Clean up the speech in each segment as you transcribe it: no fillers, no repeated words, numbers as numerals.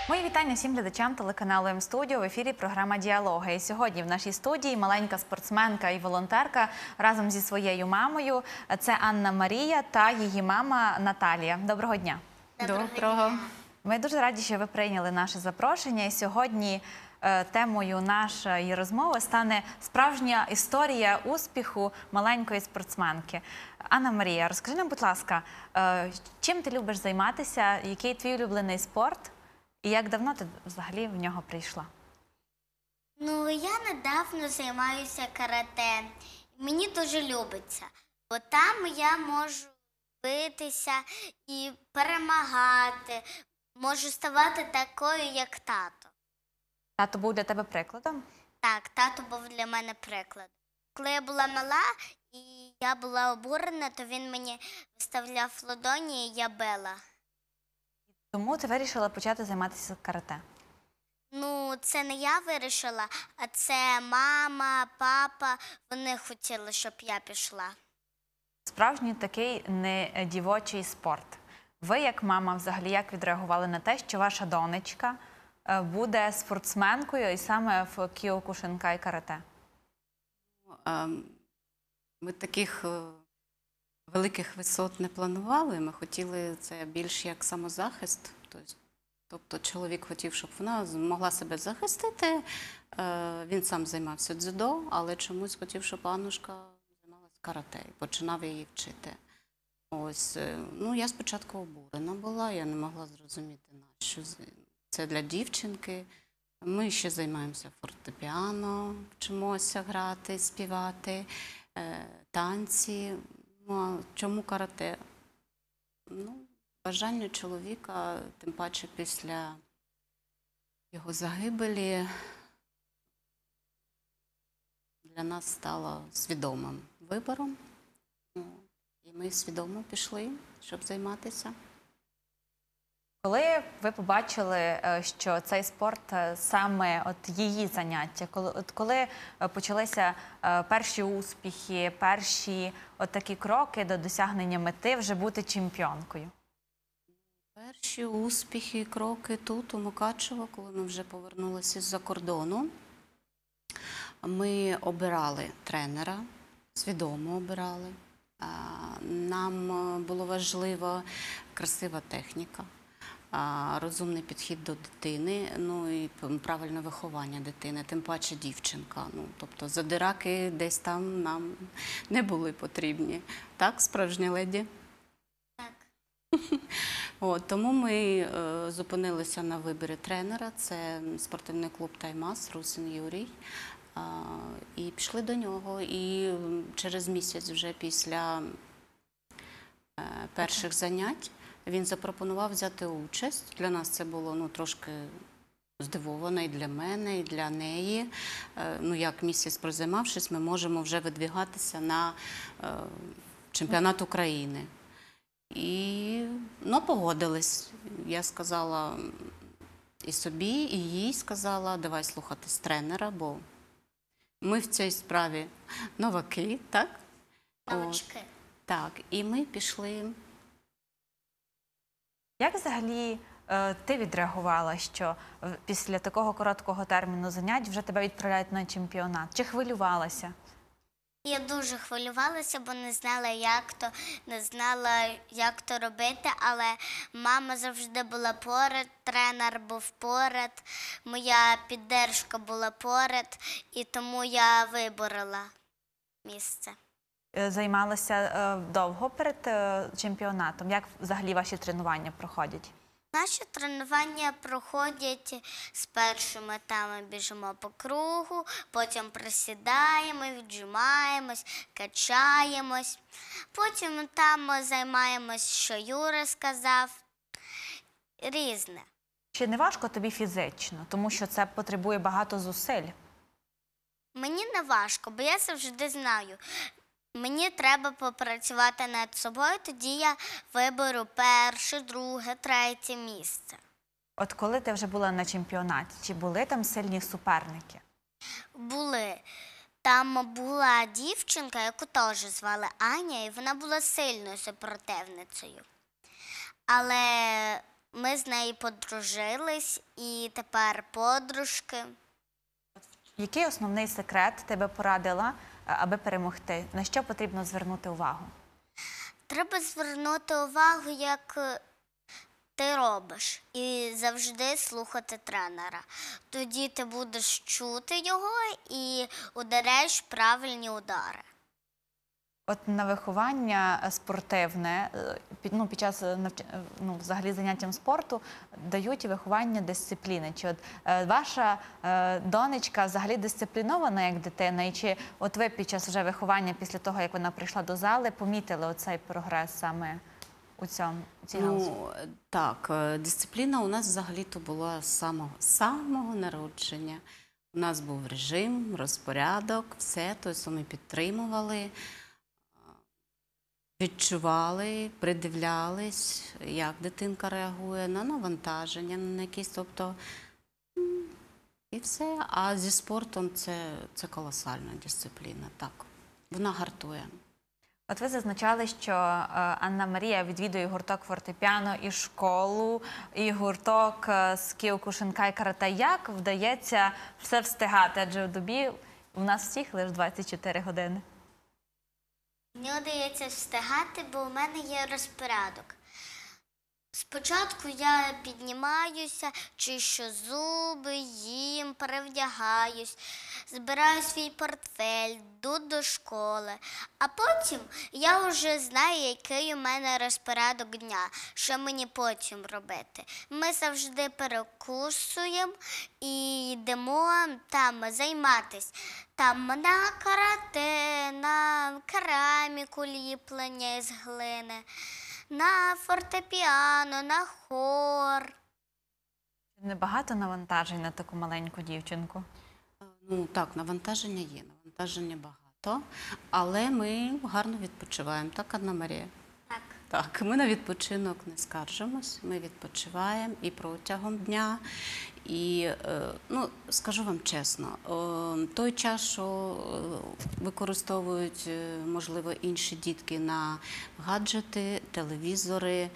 Мої вітання всім глядачам телеканалу М-студіо. В ефірі програма «Діалоги». І сьогодні в нашій студії маленька спортсменка і волонтерка разом зі своєю мамою. Це Анна Марія та її мама Наталія. Доброго дня. Доброго. Ми дуже раді, що ви прийняли наше запрошення. І сьогодні темою нашої розмови стане справжня історія успіху маленької спортсменки. Анна Марія, розкажи нам, будь ласка, чим ти любиш займатися, який твій улюблений спорт? І як давно ти взагалі в нього прийшла? Ну, я недавно займаюся карате. Мені дуже любиться, бо там я можу битися і перемагати, можу ставати такою, як тато. Тато був для тебе прикладом? Так, тато був для мене прикладом. Коли я була мала і я була обурена, то він мені виставляв ладоні і я била. Тому ти вирішила почати займатися карате? Ну, це не я вирішила, а це мама, папа, вони хотіли, щоб я пішла. Справжній такий не дівочий спорт. Ви, як мама, взагалі, як відреагували на те, що ваша донечка буде спортсменкою і саме в кіокушинкай карате? Ми таких великих висот не планували. Ми хотіли це більш як самозахист. Тобто чоловік хотів, щоб вона могла себе захистити. Він сам займався дзюдо, але чомусь хотів, щоб Аннушка займалася карате і починав її вчити. Ось, ну, я спочатку обурена була, я не могла зрозуміти, що це для дівчинки. Ми ще займаємося фортепіано, вчимося грати, співати, танці. Ну, а чому карате? Ну, бажання чоловіка, тим паче після його загибелі, для нас стало свідомим вибором. І ми свідомо пішли, щоб займатися. Коли ви побачили, що цей спорт саме от її заняття, коли почалися перші успіхи, перші от такі кроки до досягнення мети вже бути чемпіонкою? Перші успіхи і кроки тут, у Мукачево, коли ми вже повернулися з-за кордону. Ми обирали тренера, свідомо обирали. Нам було важливо красива техніка, розумний підхід до дитини, ну і правильне виховання дитини, тим паче дівчинка. Ну, тобто задираки десь там нам не були потрібні. Так, справжня леді? Так. Тому ми зупинилися на виборі тренера. Це спортивний клуб «Таймас», Русин Юрій. І пішли до нього. І через місяць вже після перших занять він запропонував взяти участь. Для нас це було трошки здивовано і для мене, і для неї. Ну, як місяць прозаймавшись, ми можемо вже видвігатися на чемпіонат України. І погодились. Я сказала і собі, і їй сказала, давай слухатись тренера, бо ми в цій справі новаки, так? Новачки. Так, і ми пішли. Як взагалі ти відреагувала, що після такого короткого терміну занять вже тебе відправляють на чемпіонат? Чи хвилювалася? Я дуже хвилювалася, бо не знала, як то робити, але мама завжди була поряд, тренер був поряд, моя підтримка була поряд, і тому я виборола місце. Займалася довго перед чемпіонатом? Як взагалі ваші тренування проходять? Наші тренування проходять спершу ми там біжимо по кругу, потім присідаємо, віджимаємось, качаємось. Потім там ми займаємось, що Юра сказав, різне. Чи не важко тобі фізично, тому що це потребує багато зусиль? Мені не важко, бо я завжди знаю. Мені треба попрацювати над собою, тоді я виберу перше, друге, третє місце. От коли ти вже була на чемпіонаті, чи були там сильні суперники? Були. Там була дівчинка, яку теж звали Аня, і вона була сильною супротивницею. Але Ми з нею подружились і тепер подружки. Який основний секрет ти би порадила, аби перемогти? На що потрібно звернути увагу? Треба звернути увагу, як ти робиш, і завжди слухати тренера. Тоді ти будеш чути його і ударяєш правильні удари. От на виховання спортивне, під час взагалі заняттям спорту дають виховання дисципліни. Чи от ваша донечка взагалі дисциплінована як дитина? І чи от ви під час вже виховання, після того, як вона прийшла до зали, помітили оцей прогрес саме у цій галузі? Так, дисципліна у нас взагалі-то була з самого народження. У нас був режим, розпорядок, все, тобто ми підтримували, відчували, придивлялись, як дитинка реагує на навантаження, на якісь, тобто, і все. А зі спортом це колосальна дисципліна, так. Вона гартує. От ви зазначали, що Анна Марія відвідує гурток фортепіано і школу, і гурток з кіокушинкай карате. Як вдається все встигати? Адже в добі у нас всіх лише 24 години. Мені вдається встигати, бо у мене є розпорядок. Спочатку я піднімаюся, чищу зуби, їм, перевдягаюсь, збираю свій портфель, йду до школи. А потім я вже знаю, який у мене розпорядок дня, що мені потім робити. Ми завжди перекусуємо і йдемо там займатися. Там на карате, на кераміку ліплення із глини, на фортепіано, на хор. Небагато навантажень на таку маленьку дівчинку? Ну так, навантаження є, навантаження багато, але ми гарно відпочиваємо, так, Анна Марія? Так. Так, ми на відпочинок не скаржимось, ми відпочиваємо і протягом дня. І, скажу вам чесно, той час, що використовують, можливо, інші дітки на гаджети, телевізори,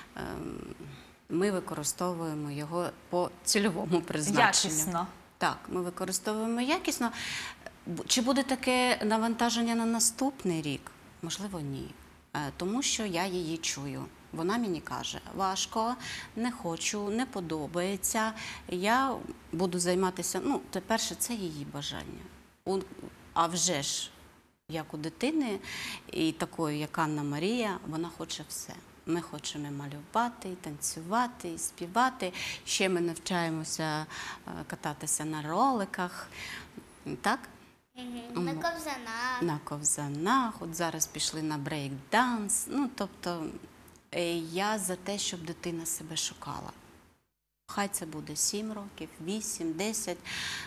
ми використовуємо його по цільовому призначенню. Якісно. Так, ми використовуємо якісно. Чи буде таке навантаження на наступний рік? Можливо, ні. Тому що я її чую. Вона мені каже, важко, не хочу, не подобається, я буду займатися, перше, це її бажання. А вже ж, як у дитини, і такої, як Анна Марія, вона хоче все. Ми хочемо малювати, і танцювати, і співати. Ще ми навчаємося кататися на роликах, так? На ковзанах. На ковзанах, от зараз пішли на брейк-данс. Тобто, я за те, щоб дитина себе шукала. Хай це буде 7 років, 8, 10.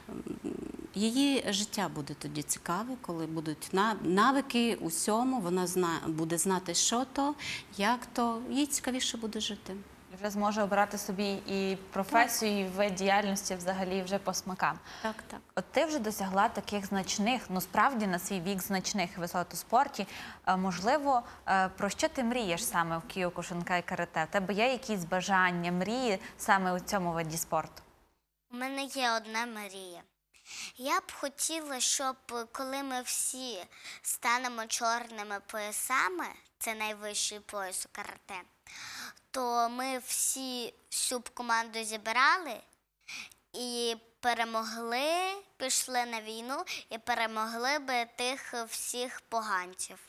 Її життя буде тоді цікаве, коли будуть навики усьому, вона буде знати, що то, як то, їй цікавіше буде жити. Вже зможе обирати собі і професію, і вид діяльності взагалі вже по смакам. Так, так. От ти вже досягла таких значних, справді на свій вік значних висот у спорті. Можливо, про що ти мрієш саме в кіокушинкай карате? У тебе є якісь бажання, мрії саме у цьому виді спорту? У мене є одна мрія. Я б хотіла, щоб коли ми всі станемо чорними поясами, це найвищий пояс у карате, то ми всю б команду зібрали і перемогли, пішли на війну і перемогли би тих всіх поганців.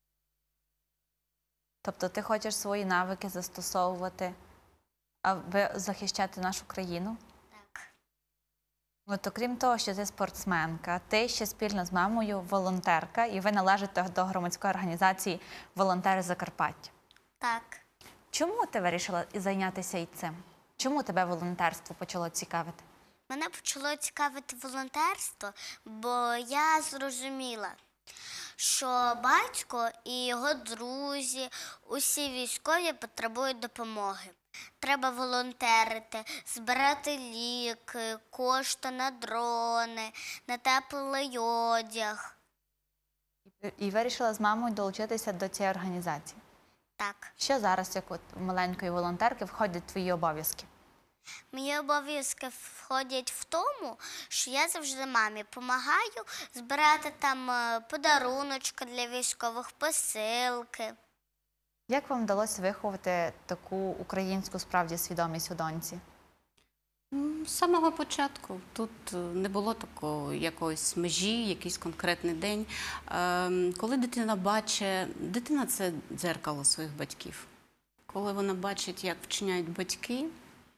Тобто ти хочеш свої навики застосовувати, аби захищати нашу країну? Так. От окрім того, що ти спортсменка, ти ще спільно з мамою волонтерка, і ви належите до громадської організації «Волонтери Закарпаття». Так. Чому ти вирішила зайнятися і цим? Чому тебе волонтерство почало цікавити? Мене почало цікавити волонтерство, бо я зрозуміла, що батько і його друзі, усі військові потребують допомоги. Треба волонтерити, збирати ліки, кошти на дрони, на теплий одяг. І вирішила з мамою долучитися до цієї організації. Так. Що зараз, як от маленької волонтерки, входять в твої обов'язки? Мої обов'язки входять в тому, що я завжди мамі допомагаю збирати там подаруночки для військових, посилки. Як вам вдалося виховати таку українську справді свідомість у доньці? З самого початку тут не було такого якоїсь межі, якийсь конкретний день. Коли дитина бачить, дитина – це дзеркало своїх батьків. Коли вона бачить, як вчиняють батьки,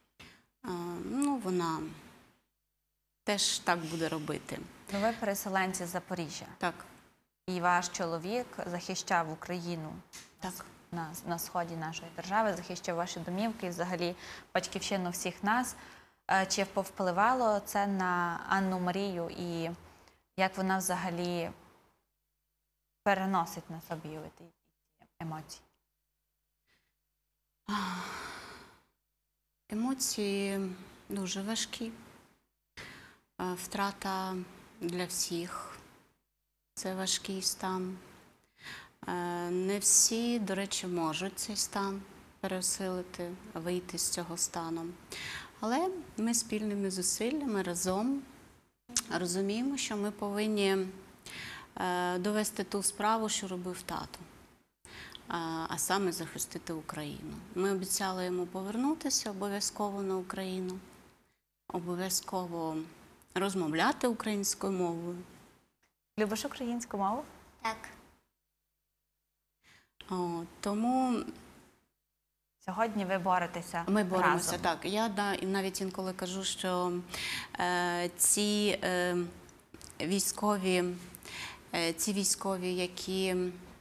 вона теж так буде робити. Ну, ви переселенці з Запоріжжя, Так, і ваш чоловік захищав Україну так. на сході нашої держави, захищав ваші домівки і взагалі батьківщину всіх нас. Чи повпливало це на Анну Марію і як вона взагалі переносить на собі ці емоції? Емоції дуже важкі. Втрата для всіх – це важкий стан. Не всі, до речі, можуть цей стан пересилити, вийти з цього стану. Але ми спільними зусиллями разом розуміємо, що ми повинні довести ту справу, що робив тато, а саме захистити Україну. Ми обіцяли йому повернутися обов'язково на Україну, обов'язково розмовляти українською мовою. Любиш українську мову? Так. Тому Сьогодні ви боретеся ми боремося, разом. так. Я навіть інколи кажу, що ці військові, які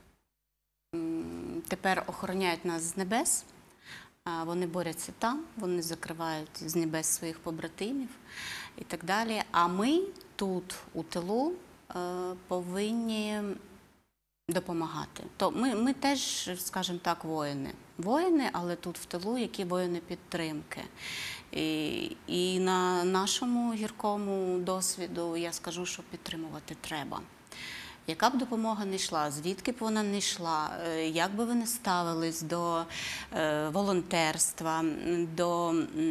тепер охороняють нас з небес, вони борються там, вони закривають з небес своїх побратимів і так далі. А ми тут, у тилу, повинні допомагати. То ми теж, скажімо так, воїни. Воїни, але тут в тилу, які воїни підтримки. І на нашому гіркому досвіду я скажу, що підтримувати треба. Яка б допомога не йшла, звідки б вона не йшла, як би ви не ставились до волонтерства, до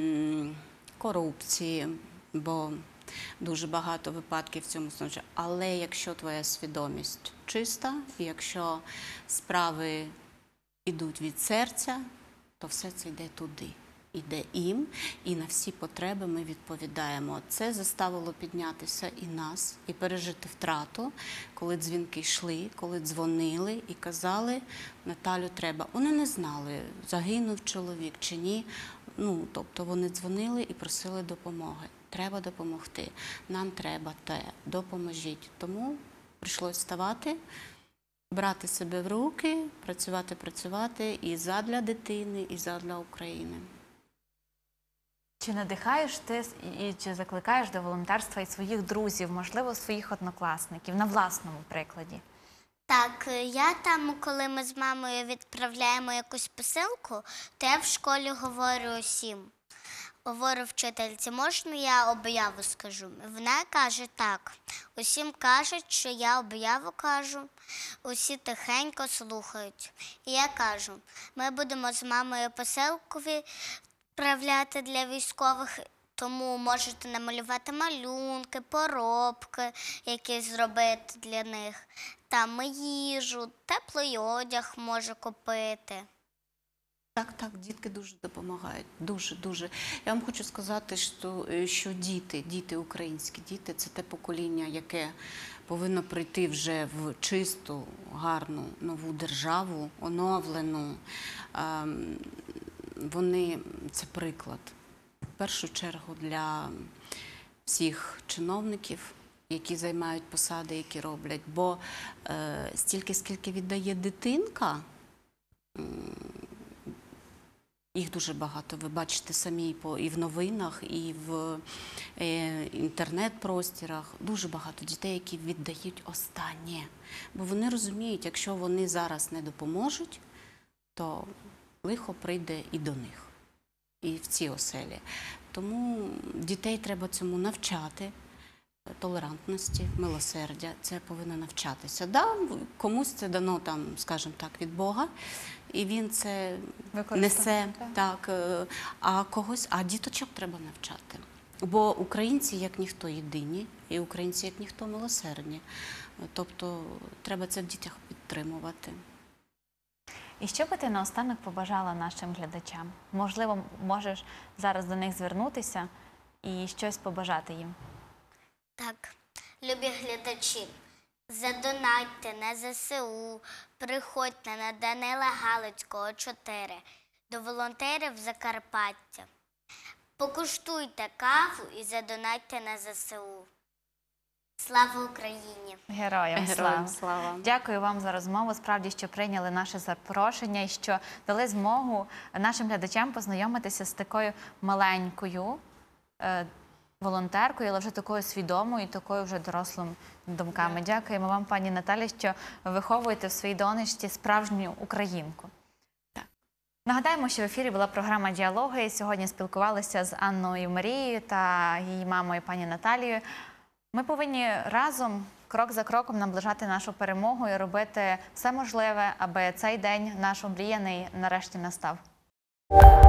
корупції, бо дуже багато випадків в цьому становищі. Але якщо твоя свідомість чиста, і якщо справи йдуть від серця, то все це йде туди. Іде їм, і на всі потреби ми відповідаємо. Це заставило піднятися і нас, і пережити втрату, коли дзвінки йшли, коли дзвонили і казали, Наталю, треба. Вони не знали, загинув чоловік чи ні. Тобто вони дзвонили і просили допомоги. Треба допомогти, нам треба те, допоможіть. Тому прийшлось вставати, брати себе в руки, працювати і задля дитини, і задля України. Чи надихаєш ти і чи закликаєш до волонтерства і своїх друзів, можливо, своїх однокласників, на власному прикладі? Так, я там, коли ми з мамою відправляємо якусь посилку, то я в школі говорю усім. Говорю вчительці, можна я об'яву скажу? Вона каже так. Усім кажуть, що я об'яву кажу, усі тихенько слухають. І я кажу, ми будемо з мамою посилку відправляти для військових, тому можете намалювати малюнки, поробки, які зробити для них. Там їжу, теплий одяг може купити. Так, дітки дуже допомагають, дуже. Я вам хочу сказати, що діти, українські діти, це те покоління, яке повинно прийти вже в чисту, гарну, нову державу, оновлену. Це приклад, в першу чергу, для всіх чиновників, які займають посади, які роблять. Бо стільки, скільки віддає дитинка, їх дуже багато, ви бачите самі і в новинах, і в інтернет-простірах. Дуже багато дітей, які віддають останнє. Бо вони розуміють, якщо вони зараз не допоможуть, то лихо прийде і до них, і в ці оселі. Тому дітей треба цьому навчати. толерантності, милосердя. Це повинно навчатися. Да, комусь це дано, там, скажімо так, від Бога, і він це несе, так, а діточок треба навчати. Бо українці, як ніхто, єдині, і українці, як ніхто, милосердні. Тобто треба це в дітях підтримувати. І що би ти наостанок побажала нашим глядачам? Можливо, можеш зараз до них звернутися і щось побажати їм. Так, любі глядачі, задонатьте на ЗСУ, приходьте на Данила Галицького, 4, до волонтерів Закарпаття. Покуштуйте каву і задонатьте на ЗСУ. Слава Україні! Героям Героям слава! слава! Дякую вам за розмову, справді, що прийняли наше запрошення і що дали змогу нашим глядачам познайомитися з такою маленькою волонтеркою, але вже такою свідомою, такою вже дорослими думками. Дякуємо вам, пані Наталі, що виховуєте в своїй донечці справжню українку. Нагадаємо, що в ефірі була програма «Діалоги». І сьогодні спілкувалися з Анною Марією та її мамою пані Наталією. Ми повинні разом, крок за кроком, наближати нашу перемогу і робити все можливе, аби цей день наш омріяний нарешті настав.